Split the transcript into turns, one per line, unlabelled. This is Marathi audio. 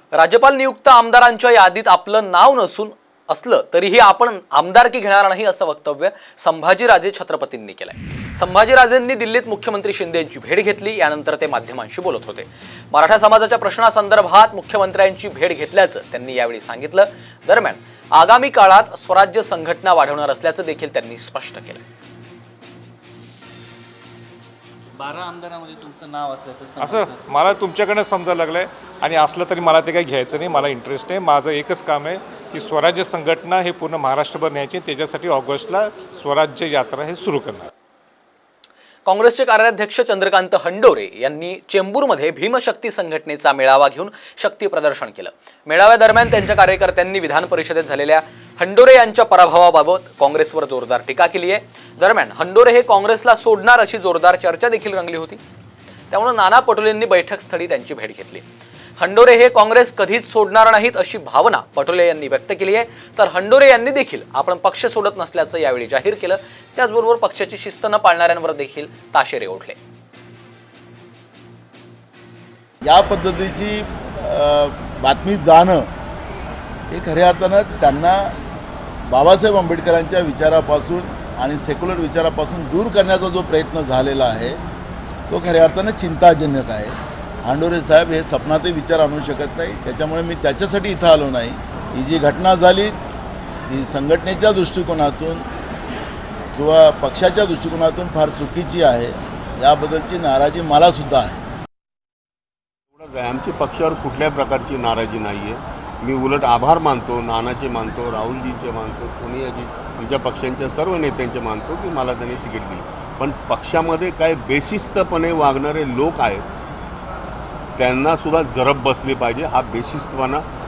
राज्यपाल नियुक्त आमदारांच्या यादीत आपलं नाव नसून असलं तरीही आपण आमदारकी घेणार नाही असं वक्तव्य संभाजीराजे छत्रपतींनी केलंय। संभाजीराजेंनी दिल्लीत मुख्यमंत्री शिंदे यांची भेट घेतली। यानंतर ते माध्यमांशी बोलत होते। मराठा समाजाच्या प्रश्नासंदर्भात मुख्यमंत्र्यांची भेट घेतल्याचं त्यांनी यावेळी सांगितलं। दरम्यान आगामी काळात स्वराज्य संघटना वाढवणार असल्याचं देखील त्यांनी स्पष्ट केलं।
12 आमदारांमध्ये तुमचं नाव असल्याचं
असं मला तुमच्याकडे समजायला लागलंय आणि असलं तरी मला ते काही घ्यायचं नाही। मला इंटरेस्ट आहे। माझं एकच काम आहे की स्वराज्य संघटना हे पूर्ण महाराष्ट्रभर न्यायची। त्याच्यासाठी ऑगस्टला स्वराज्य यात्रा हे सुरू करणार।
काँग्रेसचे कार्याध्यक्ष चंद्रकांत हंडोरे यांनी चेंबूरमध्ये भीमशक्ती संघटनेचा मेळावा घेऊन शक्ती प्रदर्शन केलं। मेळाव्यादरम्यान त्यांच्या कार्यकर्त्यांनी विधान परिषदेत झालेल्या हंडोरे यांच्या पराभवाबाबत काँग्रेसवर जोरदार टीका केली आहे। दरम्यान हंडोरे हे काँग्रेसला सोडणार अशी जोरदार चर्चा देखील रंगली होती। त्यामुळे नाना पटोलेंनी बैठकस्थळी त्यांची भेट घेतली। हंडोरे हे काँग्रेस कधीच सोडणार नाहीत अशी भावना पटोले यांनी व्यक्त केली आहे। तर हंडोरे यांनी देखील आपण पक्ष सोडत नसल्याचं यावेळी जाहीर केलं। त्याचबरोबर पक्षाची शिस्त न पाळणाऱ्यांवर देखील ताशेरे ओढले।
या पद्धतीची बातमी जाणं हे खऱ्या अर्थानं त्यांना बाबासाहेब आंबेडकरांच्या विचारापासून आणि सेक्युलर विचारापासून दूर करण्याचा जो प्रयत्न झालेला आहे तो खऱ्या अर्थानं चिंताजनक आहे। हंडोरे साहेब हे स्वप्नातही विचार आणू शकत नाही। त्याच्यामुळे मी त्याच्यासाठी इथं आलो नाही। ही जी घटना झाली ती संघटनेच्या दृष्टिकोनातून किंवा पक्षाच्या दृष्टिकोनातून फार चुकीची आहे। याबद्दलची नाराजी मला सुद्धा आहे।
आमची पक्षावर कुठल्या प्रकारची नाराजी नाही आहे। मी उलट आभार मानतो, नानाचे मानतो, राहुलजींचे मानतो, सोनियाजी आमच्या पक्षांच्या सर्व नेत्यांचे मानतो की मला त्यांनी तिकीट दिली। पण पक्षामध्ये काय बेशिस्तपणे वागणारे लोक आहेत त्यांना सुद्धा जरब बसली पाहिजे। हा बेशिस्तपणा